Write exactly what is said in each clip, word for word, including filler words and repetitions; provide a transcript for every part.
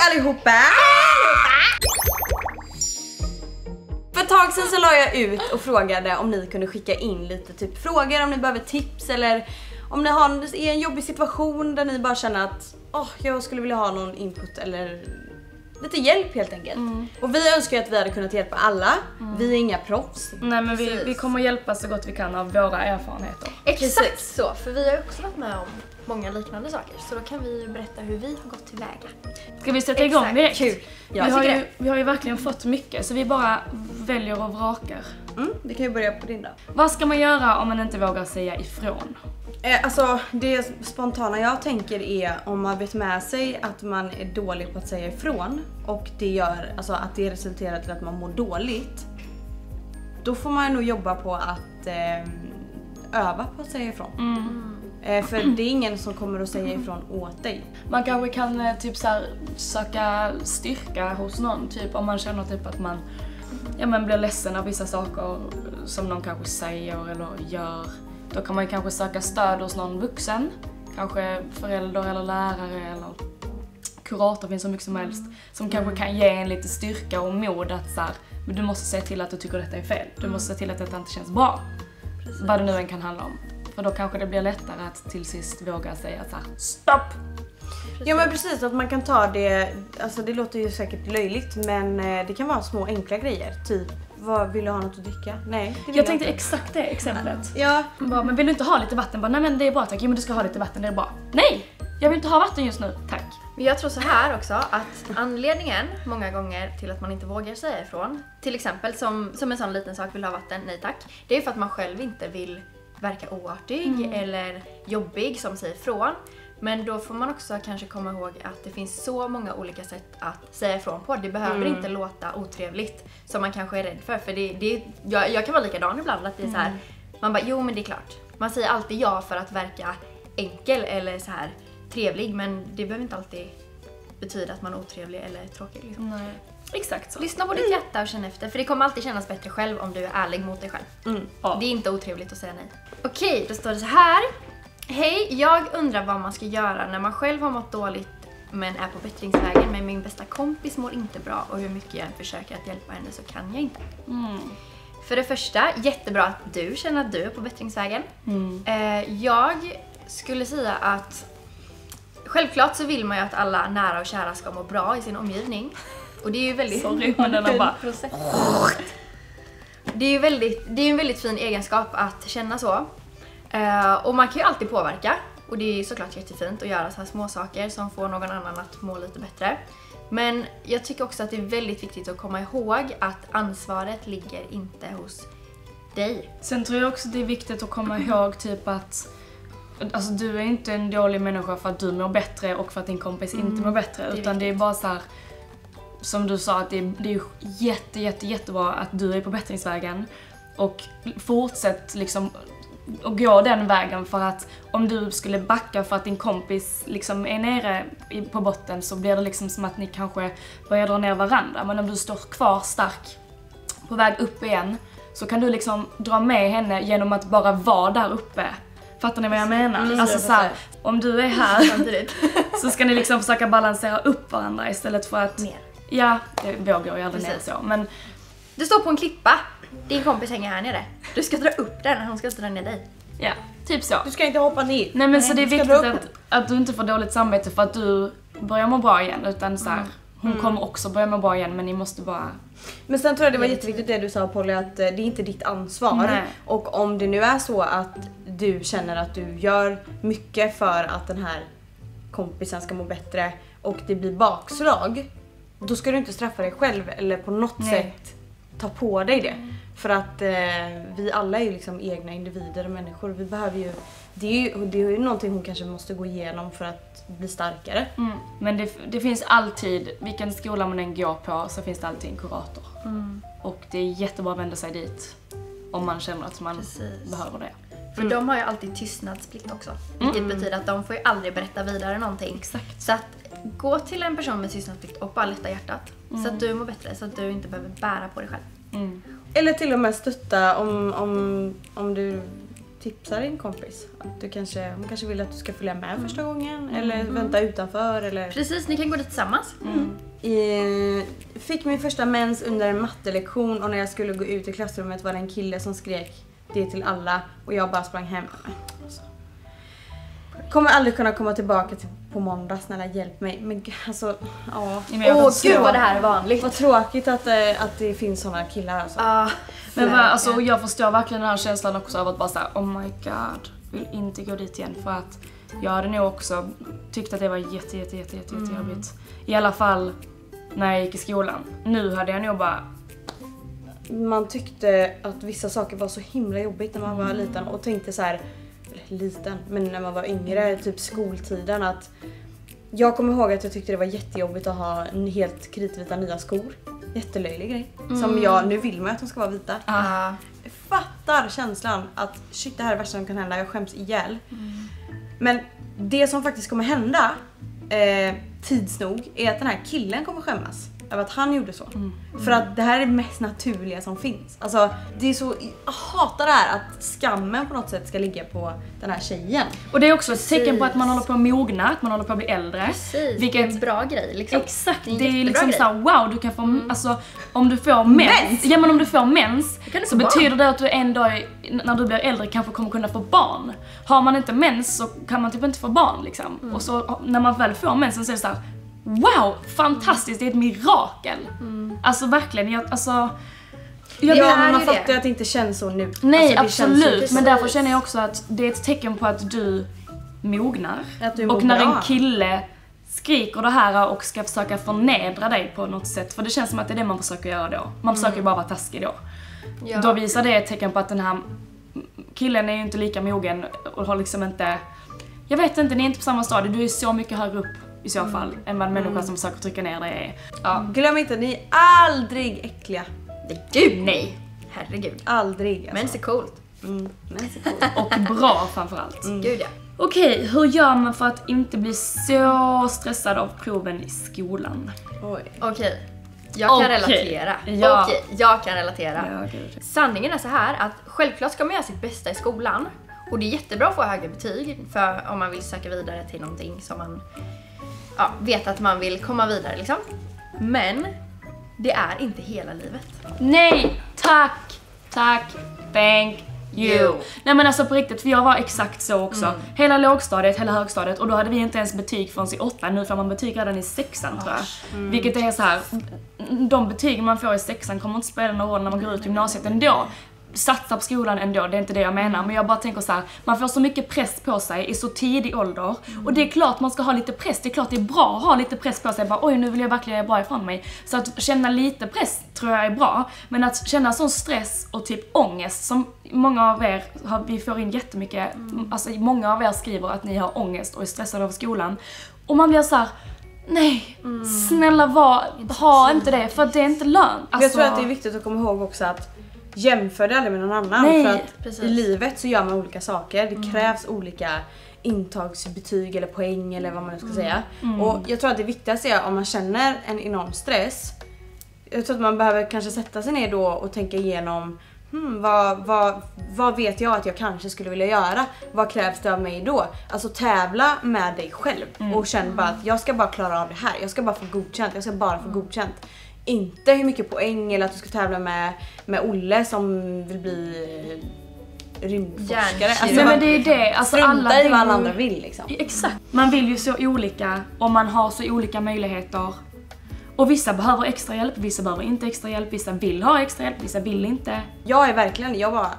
allihopa! För ett tag sedan så la jag ut och frågade om ni kunde skicka in lite typ frågor, om ni behöver tips eller om ni har är en jobbig situation där ni bara känner att oh, jag skulle vilja ha någon input eller lite hjälp helt enkelt. Mm. Och vi önskar ju att vi hade kunnat hjälpa alla. Mm. Vi är inga proffs. Nej, men vi, vi kommer hjälpa så gott vi kan av våra erfarenheter. Exakt Precis. så, för vi har också varit med om många liknande saker. Så då kan vi berätta hur vi har gått tillväga. Ska vi sätta igång direkt? Kul. Vi har, ju, vi har ju verkligen fått mycket, så vi bara väljer och vrakar. Mm, vi kan ju börja på din då. Vad ska man göra om man inte vågar säga ifrån? Eh, alltså det spontana jag tänker är om man vet med sig att man är dålig på att säga ifrån och det gör alltså att det resulterar till att man mår dåligt. Då får man nog jobba på att eh, öva på att säga ifrån. Mm. Eh, för det är ingen som kommer att säga ifrån åt dig. Man kanske kan eh, typ så här, söka styrka hos någon, typ om man känner typ att man ja, men blir ledsen av vissa saker som någon kanske säger eller gör. Då kan man ju kanske söka stöd hos någon vuxen, kanske förälder eller lärare eller kurator, finns så mycket som helst, som kanske kan ge en lite styrka och mod att så här, men du måste se till att du tycker detta är fel. Du måste se till att detta inte känns bra. Precis. Vad det nu än kan handla om. För då kanske det blir lättare att till sist våga säga så här, stopp! Precis. Ja men precis, att man kan ta det, alltså det låter ju säkert löjligt men det kan vara små enkla grejer, typ vad vill du ha något att dricka? Nej, det vill jag tänkte inte. Exakt det exemplet. Ja. Bara, men vill du inte ha lite vatten? Bara, nej men det är bra tack. Jo men du ska ha lite vatten, det är bra. Nej, jag vill inte ha vatten just nu, tack. Men jag tror så här också att anledningen många gånger till att man inte vågar säga ifrån, till exempel som, som en sån liten sak, vill ha vatten? Nej tack. Det är för att man själv inte vill verka oartig mm. eller jobbig som säger ifrån. Men då får man också kanske komma ihåg att det finns så många olika sätt att säga ifrån på. Det behöver mm. inte låta otrevligt som man kanske är rädd för. För det, det, jag, jag kan vara likadan ibland att det är så här, mm. man bara, jo men det är klart. Man säger alltid ja för att verka enkel eller så här trevlig. Men det behöver inte alltid betyda att man är otrevlig eller tråkig. Liksom. Nej. Exakt så. Lyssna på ditt hjärta och känn efter. För det kommer alltid kännas bättre själv om du är ärlig mot dig själv. Mm. Ja. Det är inte otrevligt att säga nej. Okej, då står det så här. Hej, jag undrar vad man ska göra när man själv har mått dåligt men är på bättringsvägen, men min bästa kompis mår inte bra och hur mycket jag försöker att hjälpa henne så kan jag inte. Mm. För det första, jättebra att du känner att du är på bättringsvägen. Mm. Eh, jag skulle säga att självklart så vill man ju att alla nära och kära ska må bra i sin omgivning. Och det är ju väldigt... Sorry, men den har bara... Det är ju väldigt, det är en väldigt fin egenskap att känna så. Uh, och man kan ju alltid påverka. Och det är såklart jättefint att göra så här små saker som får någon annan att må lite bättre. Men jag tycker också att det är väldigt viktigt att komma ihåg att ansvaret ligger inte hos dig. Sen tror jag också det är viktigt att komma ihåg typ att alltså, du är inte en dålig människa för att du mår bättre och för att din kompis mm, inte mår bättre. Det utan det är bara så här, som du sa, att det är, det är jätte, jätte, jättebra att du är på bättringsvägen. Och fortsätt liksom och gå den vägen, för att om du skulle backa för att din kompis liksom är nere på botten så blir det liksom som att ni kanske börjar dra ner varandra. Men om du står kvar stark på väg upp igen så kan du liksom dra med henne genom att bara vara där uppe. Fattar ni vad jag menar? Mm, alltså så här, om du är här så ska ni liksom försöka balansera upp varandra istället för att... Ner. Ja, det vågar ju aldrig ner så. Men du står på en klippa. Din kompis hänger här nere. Du ska dra upp den, hon ska dra ner dig. Ja, typ så. Du ska inte hoppa ner. Nej, men Nej, så det är viktigt att, att du inte får dåligt samvete för att du börjar må bra igen. Utan så här, mm. hon mm. kommer också börja må bra igen, men ni måste bara... Men sen tror jag det var jätteviktigt det du sa, Polly, att det är inte ditt ansvar. Nej. Och om det nu är så att du känner att du gör mycket för att den här kompisen ska må bättre och det blir bakslag, då ska du inte straffa dig själv eller på något Nej. sätt ta på dig det. Mm. För att eh, vi alla är ju liksom egna individer och människor. Vi behöver ju, det är ju, det är ju någonting hon kanske måste gå igenom för att bli starkare. Mm. Men det, det finns alltid, vilken skola man än går på så finns det alltid en kurator. Mm. Och det är jättebra att vända sig dit om man känner att man Precis. behöver det. För mm. de har ju alltid tystnadsplikt också. Vilket mm. betyder att de får ju aldrig berätta vidare någonting. Exakt. Så att gå till en person med tystnadsplikt och bara lätta hjärtat. Mm. Så att du mår bättre, så att du inte behöver bära på dig själv. Mm. Eller till och med stötta om, om, om du tipsa din kompis. Att du kanske, hon kanske vill att du ska följa med första gången. Eller vänta utanför. Eller... Precis, ni kan gå dit tillsammans. Mm. I, fick min första mens under en mattelektion och när jag skulle gå ut i klassrummet var det en kille som skrek det till alla och jag bara sprang hem. Alltså. Kommer aldrig kunna komma tillbaka till på måndag, snälla hjälp mig. Men alltså, ja. Åh oh, gud vad det här är vanligt. Vad tråkigt att, att det finns såna killar alltså. Uh, Men vad, alltså, jag förstår verkligen den här känslan också av att bara säga oh my god, vill inte gå dit igen för att jag hade nog också tyckt att det var jätte, jätte, jätte, jätte, jätte mm. jobbigt. I alla fall när jag gick i skolan. Nu hade jag nog bara... Man tyckte att vissa saker var så himla jobbigt när man mm. var liten och tänkte så här, liten, men när man var yngre, typ skoltiden, att jag kommer ihåg att jag tyckte det var jättejobbigt att ha en helt kritvita nya skor. Jättelöjlig grej. Mm. Som jag, nu vill man att de ska vara vita. Ah. Jag fattar känslan att shit, det här är det värsta som kan hända, jag skäms ihjäl. Mm. Men det som faktiskt kommer hända eh, tids nog är att den här killen kommer skämmas över att han gjorde så. Mm. För att det här är det mest naturliga som finns. Alltså, det är så, jag hatar det här att skammen på något sätt ska ligga på den här tjejen. Och det är också ett tecken på att man håller på att mogna, att man håller på att bli äldre. Precis, vilket, det är en bra grej liksom. Exakt, det är, det är liksom såhär, wow, du kan få, mm. alltså om du får mens, mens. Ja men om du får mens så betyder barn. Det att du en dag när du blir äldre kanske kommer kunna få barn. Har man inte mens så kan man typ inte få barn liksom. Mm. Och så när man väl får mens så är det såhär, wow, fantastiskt, det är ett mirakel. Mm. Alltså verkligen, jag, alltså... Jag ja, men man fattar ju att det inte känns så nu. Nej, alltså, absolut. Men därför känner jag också att det är ett tecken på att du mognar. Att du och när bra. En kille skriker det här och ska försöka förnedra dig på något sätt. För det känns som att det är det man försöker göra då. Man försöker mm. bara vara taskig då. Ja. Då visar det ett tecken på att den här killen är ju inte lika mogen och har liksom inte... Jag vet inte, ni är inte på samma stadie. Du är så mycket högre upp i så fall mm. än vad en människa mm. som försöker trycka ner dig är. Ja. Glöm inte, ni är aldrig äckliga. Gud nej! Herregud. Aldrig alltså. Men så coolt. Mm. Men så coolt. Och bra framförallt. Mm. Gud ja. Okej, hur gör man för att inte bli så stressad av proven i skolan? Oj. Okej, jag kan Okej. relatera. Ja. Okej, jag kan relatera. Ja, okay. Sanningen är så här att självklart ska man göra sitt bästa i skolan. Och det är jättebra att få höga betyg för om man vill söka vidare till någonting som man ja, vet att man vill komma vidare liksom. Men det är inte hela livet. Nej, tack, tack, thank you. Nej men alltså på riktigt, för jag var exakt så också. Mm. Hela lågstadiet, hela högstadiet och då hade vi inte ens betyg förrän i åttan. Nu får man betyg redan i sexan tror jag. Mm. Vilket är så här, de betyg man får i sexan kommer inte spela någon roll när man går ut gymnasiet ändå. Satsa på skolan ändå, det är inte det jag menar. Men jag bara tänker så här, man får så mycket press på sig i så tidig ålder. Mm. Och det är klart man ska ha lite press, det är klart det är bra att ha lite press på sig. Bara, oj nu vill jag verkligen göra bra ifrån mig. Så att känna lite press tror jag är bra. Men att känna sån stress och typ ångest som många av er, har, vi får in jättemycket, mm. alltså många av er skriver att ni har ångest och är stressade av skolan. Och man blir så här, nej, mm. snälla var, ha inte det för det är inte lönt. Alltså, jag tror att det är viktigt att komma ihåg också att jämför det aldrig med någon annan. Nej, för att precis. I livet så gör man olika saker. Det mm. krävs olika intagsbetyg eller poäng eller vad man nu ska mm. säga. Mm. Och jag tror att det viktigaste är om man känner en enorm stress. Jag tror att man behöver kanske sätta sig ner då och tänka igenom hmm, vad, vad, vad vet jag att jag kanske skulle vilja göra? Vad krävs det av mig då? Alltså tävla med dig själv mm. och känn bara att jag ska bara klara av det här. Jag ska bara få godkänt. Jag ska bara få godkänt. Inte hur mycket poäng eller att du ska tävla med, med Olle som vill bli rymdforskare. Alltså, nej, men det är det. Alltså, alla i vad alla andra vill liksom. Exakt. Man vill ju så olika och man har så olika möjligheter. Och vissa behöver extra hjälp, vissa behöver inte extra hjälp, vissa vill ha extra hjälp, vissa vill inte. Jag är verkligen, jag var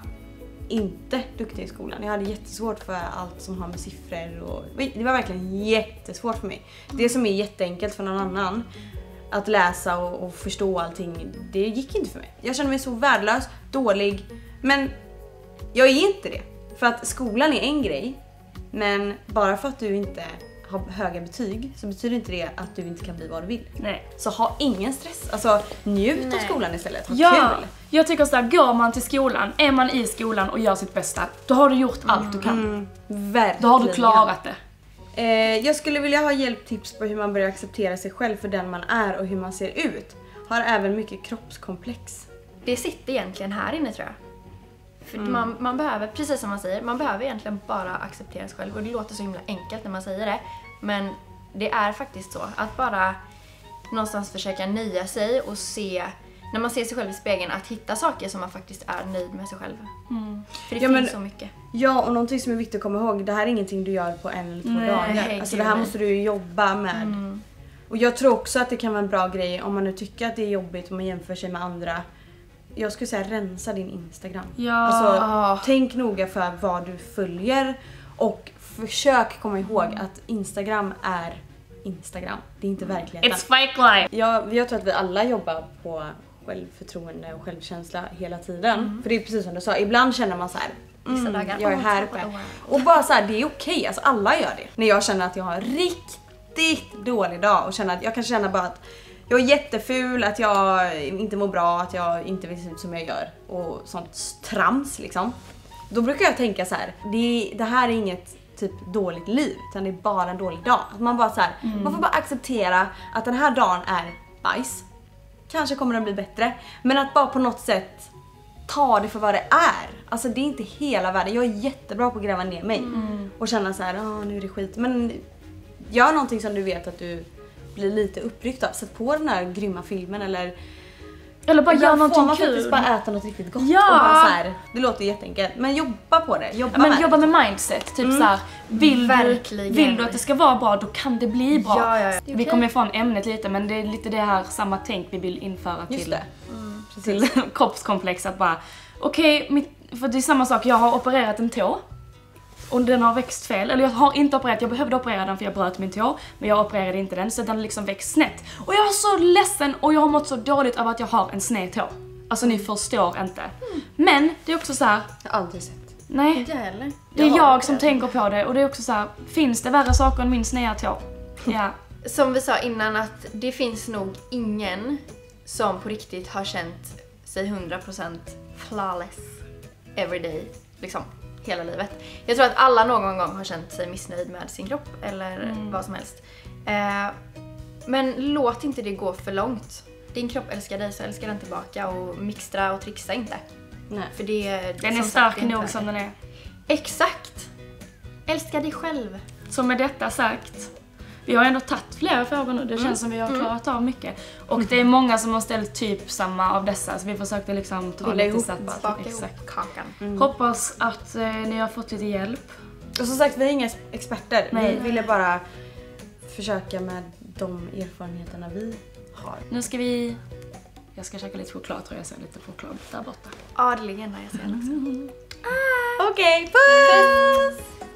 inte duktig i skolan. Jag hade jättesvårt för allt som har med siffror och det var verkligen jättesvårt för mig. Det som är jätteenkelt för någon annan att läsa och, och förstå allting, det gick inte för mig. Jag kände mig så värdelös, dålig, men jag är inte det. För att skolan är en grej, men bara för att du inte har höga betyg så betyder inte det att du inte kan bli vad du vill. Nej. Så ha ingen stress, alltså njut Nej. av skolan istället, ha ja, kul. Jag tycker så här, går man till skolan, är man i skolan och gör sitt bästa, då har du gjort allt mm. du kan. Mm, verkligen. Då har du klarat det. Eh, jag skulle vilja ha hjälptips på hur man börjar acceptera sig själv för den man är och hur man ser ut. Har även mycket kroppskomplex. Det sitter egentligen här inne tror jag. För mm. man, man behöver, precis som man säger, man behöver egentligen bara acceptera sig själv. Och det låter så himla enkelt när man säger det. Men det är faktiskt så. Att bara någonstans försöka nöja sig och se, när man ser sig själv i spegeln, att hitta saker som man faktiskt är nöjd med sig själv. Mm. För det ja, finns men, så mycket. Ja, och någonting som är viktigt att komma ihåg, det här är ingenting du gör på en eller två Nej, dagar. Alltså det här måste du jobba med. Mm. Och jag tror också att det kan vara en bra grej om man nu tycker att det är jobbigt om man jämför sig med andra. Jag skulle säga rensa din Instagram. Ja. Alltså, tänk noga för vad du följer och försök komma ihåg att Instagram är Instagram. Det är inte verkligheten. It's fake life. Jag, jag tror att vi alla jobbar på självförtroende och självkänsla hela tiden. Mm. För det är precis som du sa, ibland känner man så här. Mm, dagar. Jag är här uppe. Och bara så här, det är okej. Alltså alla gör det. När jag känner att jag har en riktigt dålig dag och känner att jag kan känna bara att jag är jätteful, att jag inte mår bra, att jag inte vill se ut som jag gör och sånt trams liksom. Då brukar jag tänka så här, det, det här är inget typ dåligt liv, utan det är bara en dålig dag. Att man bara så här, mm. man får bara acceptera att den här dagen är bajs. Kanske kommer den bli bättre, men att bara på något sätt ta det för vad det är. Alltså det är inte hela världen. Jag är jättebra på att gräva ner mig mm. och känna så här, ja nu är det skit. Men gör någonting som du vet att du blir lite uppryckt av. Sätt på den här grymma filmen eller eller bara gör någonting man kul. Faktiskt bara äta något riktigt gott. Ja. Och bara så här, det låter jätteenkelt, men jobba på det. Jobba men med jobba det. med mindset. Typ mm. så här, vill du, vill du att det ska vara bra, då kan det bli bra. Ja, ja, ja. Vi kommer ifrån ämnet lite, men det är lite det här samma tänk vi vill införa Just till, det. Mm, till kroppskomplex. Att bara, okej, okay, för det är samma sak, jag har opererat en tå. Och den har växt fel, eller jag har inte opererat, jag behövde operera den för jag bröt min tå. Men jag opererade inte den, så den liksom växt snett. Och jag är så ledsen och jag har mått så dåligt av att jag har en sned tå. Alltså ni förstår inte. Mm. Men det är också så här. Jag har aldrig sett. Nej. Inte heller. Det är jag, jag som tänker på det och det är också så här. Finns det värre saker än min sneda tå? Ja. Som vi sa innan, att det finns nog ingen som på riktigt har känt sig hundra procent flawless everyday, liksom hela livet. Jag tror att alla någon gång har känt sig missnöjd med sin kropp eller mm. vad som helst. Eh, men låt inte det gå för långt. Din kropp älskar dig, så älskar den tillbaka, och mixtra och trixa inte. Nej. För det, den är stark nog som den är. Exakt. Älska dig själv. Så med detta sagt, vi har ändå tagit flera frågor nu. Det känns mm. som vi har klarat av mycket. Och mm. det är många som har ställt typ samma av dessa, så vi försökte liksom ta Villa lite ihop, sätt. Baka ihop kakan. Mm. Hoppas att eh, ni har fått lite hjälp. Och som sagt, vi är inga experter. Nej. Vi ville bara försöka med de erfarenheterna vi har. Nu ska vi... Jag ska käka lite choklad, tror jag. Jag ser lite choklad där borta. Ja, det ligger där. Jag ser den också. Okej, okay, puss!